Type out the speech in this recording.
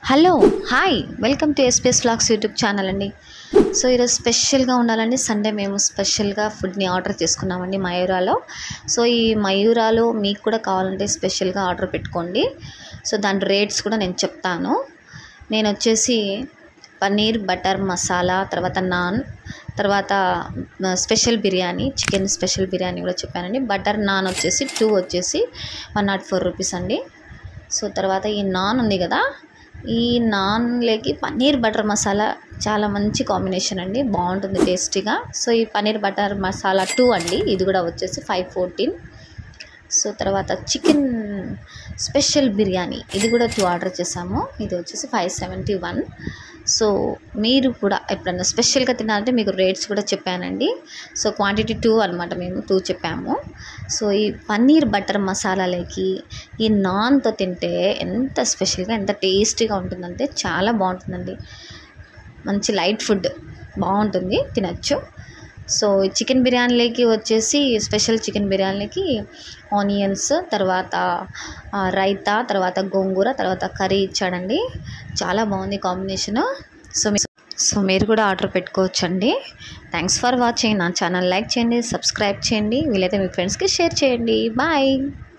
Hello hi welcome to SPS vlogs YouTube channel అండి. So ఈరోజు స్పెషల్గా ఉండాలండి. సండే మేము స్పెషల్గా ఫుడ్ని ఆర్డర్ చేసుకున్నామండి మయూరాలో. సో ఈ మయూరాలో మీకు కూడా కావాలంటే స్పెషల్గా ఆర్డర్ పెట్టుకోండి. సో దాని రేట్స్ కూడా నేను చెప్తాను. నేను వచ్చేసి పన్నీర్ బటర్ మసాలా, తర్వాత నాన్, తర్వాత special biryani, chicken special biryani కూడా చెప్పానండి. బటర్ నాన్ వచ్చేసి 2 వచ్చేసి 104 రూపీస్ అండి. సో తర్వాత ఈ నాన్ ఉంది కదా, ఈ నాన్లోకి పన్నీర్ బటర్ మసాలా చాలా మంచి కాంబినేషన్ అండి, బాగుంటుంది టేస్టీగా. సో ఈ పన్నీర్ బటర్ మసాలా 2 అండి, ఇది కూడా వచ్చేసి 514. సో తర్వాత చికెన్ స్పెషల్ బిర్యానీ, ఇది కూడా 2 ఆర్డర్ చేసాము, ఇది వచ్చేసి 571. సో మీరు కూడా ఎప్పుడన్నా స్పెషల్గా తినాలంటే మీకు రేట్స్ కూడా చెప్పానండి. సో క్వాంటిటీ 2 అనమాట, మేము 2 చెప్పాము. సో ఈ పన్నీర్ బటర్ మసాలాలకి ఈ నాన్తో తింటే ఎంత స్పెషల్గా ఎంత టేస్టీగా ఉంటుందంటే చాలా బాగుంటుందండి. మంచి లైట్ ఫుడ్, బాగుంటుంది, తినచ్చు. సో చికెన్ బిర్యానీలోకి వచ్చేసి స్పెషల్ చికెన్ బిర్యానీలోకి ఆనియన్స్, తర్వాత రైతా, తర్వాత గోంగూర, తర్వాత కర్రీ ఇచ్చాడండి. చాలా బాగుంది కాంబినేషను. సో మీరు కూడా ఆర్డర్ పెట్టుకోవచ్చండి. Thanks for watching. నా ఛానల్ లైక్ చేయండి, సబ్స్క్రైబ్ చేయండి, వీలైతే మీ ఫ్రెండ్స్కి షేర్ చేయండి. బాయ్.